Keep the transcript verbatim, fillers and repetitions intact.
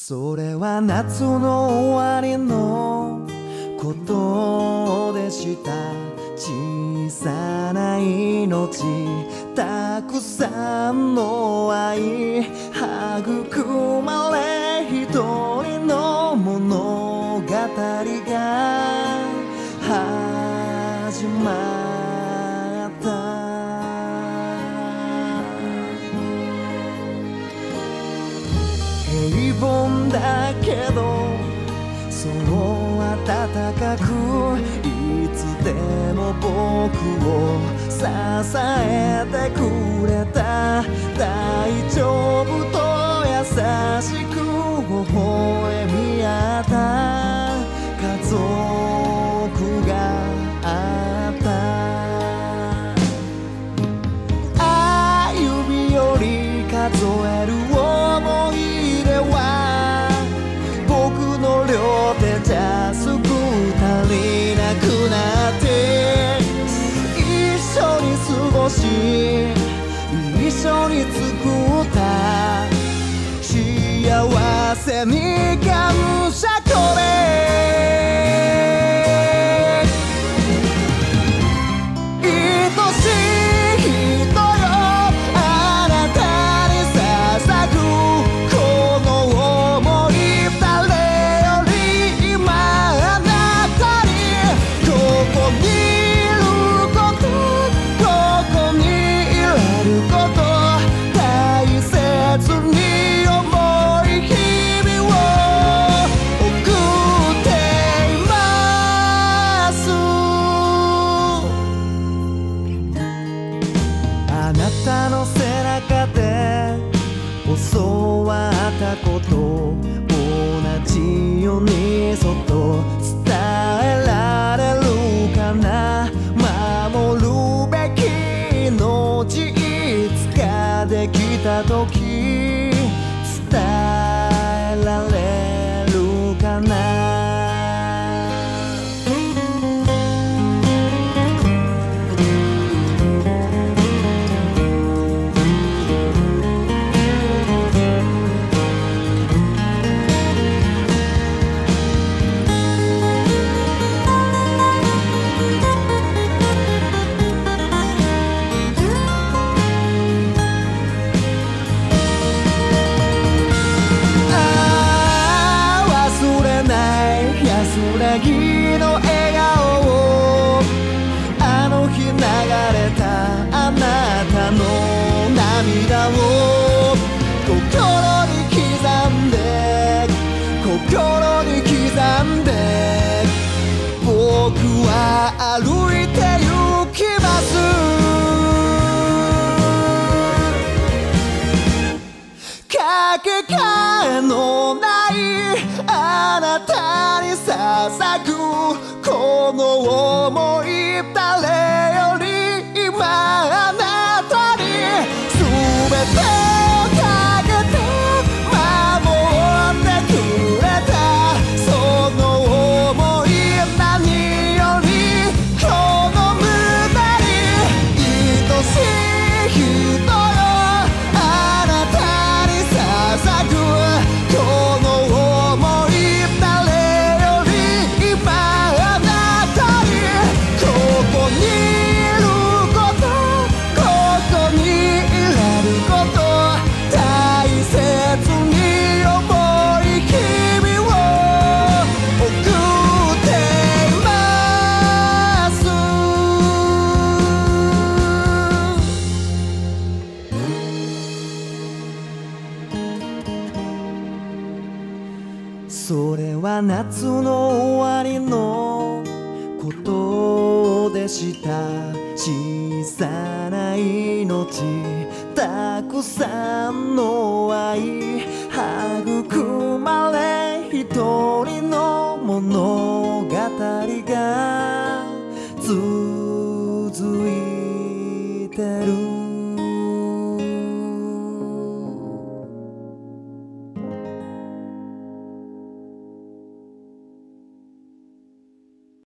それは夏の終わりのことでした。小さな命、たくさんの愛、育まれ一人の物語が始まった平凡だけどそう温かく、いつでも僕を支えてくれた。大丈夫と優しく微笑み合った家族があった。ああ指より数える思い出は僕の両手じゃすぐ足りなくなって、一緒に過ごし一緒に作った幸せに感謝これ。愛しい人よ、あなたに捧ぐこの想い、誰より今あなたにここにいること、ここにいられること、大切に思い日々を送っています。あなたの背中で教わったこと同じようにそっと伝えられるかな。守るべき命いつかできた時伝えられるかな。安らぎの笑顔を、あの日流れたあなたの涙を心に刻んで心に刻んで僕は歩いて行きます。かけがえのないあなたに捧ぐこの想い、誰より今あなたに全てをかけて守ってくれた。その想い何よりこの胸に愛しい人よ、あなたに捧ぐこの想い、それは夏の終わりのことでした。小さな命、たくさんの愛、育まれ一人の物語が続いてる。